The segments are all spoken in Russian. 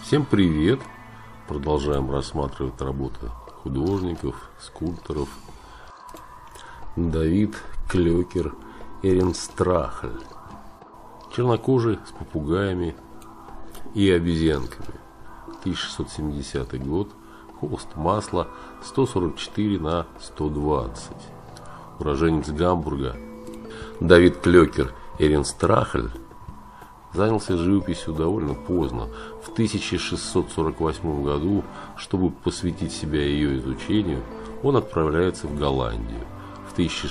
Всем привет! Продолжаем рассматривать работы художников, скульпторов. Давид Клёкер Эренстрахль. Чернокожий с попугаями и обезьянками. 1670 год. Холст масла 144 на 120. Уроженец Гамбурга. Давид Клёкер Эренстрахль занялся живописью довольно поздно, в 1648 году. Чтобы посвятить себя ее изучению, он отправляется в Голландию. В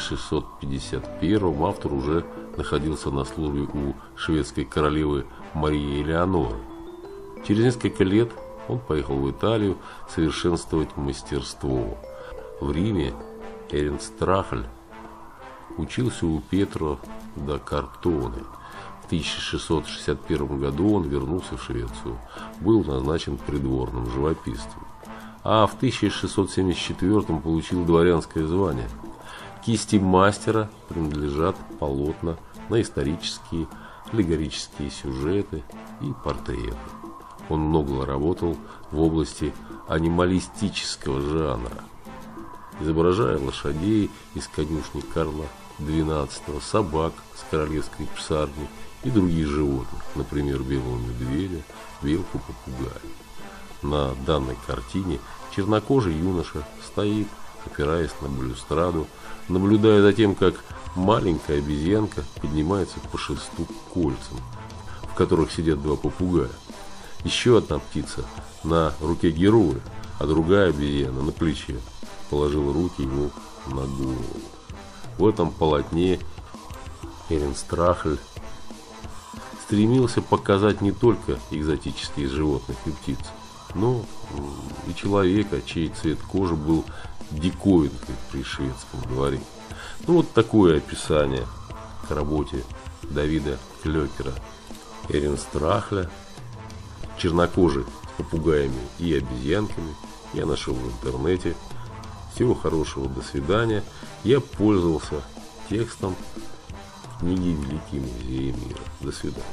1651 автор уже находился на службе у шведской королевы Марии Элеоноры. Через несколько лет он поехал в Италию совершенствовать мастерство. В Риме Эренстрахль учился у Пьетро да Картоне. В 1661 году он вернулся в Швецию, был назначен придворным живописцем, а в 1674 получил дворянское звание. Кисти мастера принадлежат полотна на исторические, аллегорические сюжеты и портреты. Он много работал в области анималистического жанра, изображая лошадей из конюшни Карла XII, собак с королевской псарни и других животных, например, белого медведя, белку-попугая. На данной картине чернокожий юноша стоит, опираясь на балюстраду, наблюдая за тем, как маленькая обезьянка поднимается по шесту к кольцам, в которых сидят два попугая. Еще одна птица на руке героя, а другая обезьяна на плече положила руки ему на голову. В этом полотне Эренстрахль стремился показать не только экзотических животных и птиц, но и человека, чей цвет кожи был диковинкой при шведском дворе. Вот такое описание к работе Давида Клёкера Эренстрахля. Чернокожий с попугаями и обезьянками я нашел в интернете. Всего хорошего, до свидания. Я пользовался текстом книги «Великие музеи мира». До свидания.